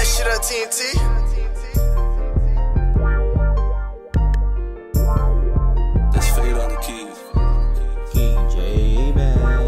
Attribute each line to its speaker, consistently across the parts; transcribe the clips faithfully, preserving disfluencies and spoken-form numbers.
Speaker 1: that shit up, T N T.
Speaker 2: That's Fade on the keys.
Speaker 3: King J M A T.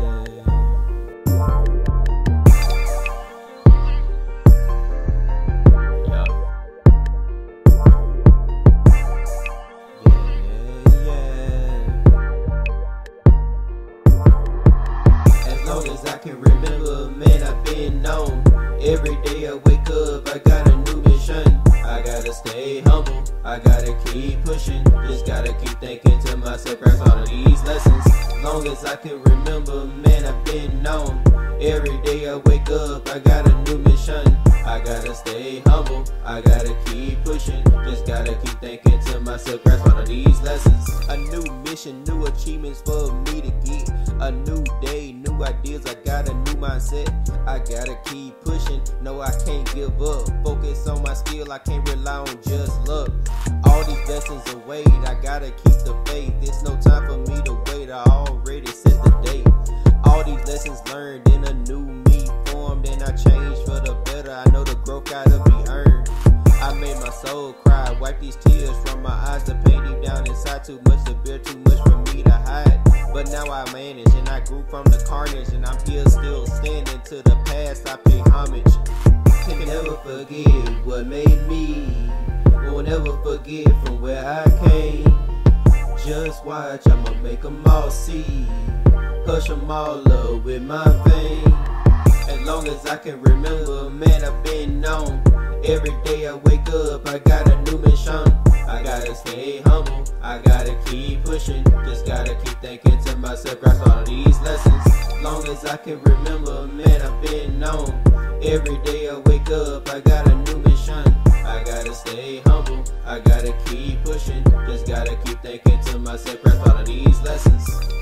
Speaker 3: As long as I can remember, man, I've been known. Every day I wake up, I got a new mission. I gotta stay humble, I gotta keep pushing. Just gotta keep thinking to myself, grasp all of these lessons. As long as I can remember, man, I've been known. Every day I wake up, I got a new mission. I gotta stay humble, I gotta keep pushing. Just gotta keep thinking to myself, grasp all of these lessons. A new mission, new achievements for me to get. A new day, new ideas, I got a new mindset. I gotta keep pushing, no I can't give up. Focus on my skill, I can't rely on just luck. All these lessons await, I gotta keep the faith. It's no time for me to wait, I already set the date. All these lessons learned in a new me formed, and I changed for the better. I know the growth gotta be earned. I made my soul cry, wipe these tears from my eyes. The pain deep down inside, too much to bear, too much for me to hide. But now I manage, and I grew from the carnage, and I'm here still standing. To the past I pay homage. Can never forget what made me, won't ever forget from where I came. Just watch, I'ma make them all see, hush them all up with my fame. As long as I can remember, man, I've been known. Every day I wake up, I got a new mission. I gotta stay humble, I gotta keep pushing. Just gotta keep thinking to myself, grasp all of these lessons. As long as I can remember, man, I've been known. Every day I wake up, I got a new mission. I gotta stay humble, I gotta keep pushing. Just gotta keep thinking to myself, grasp all of these lessons.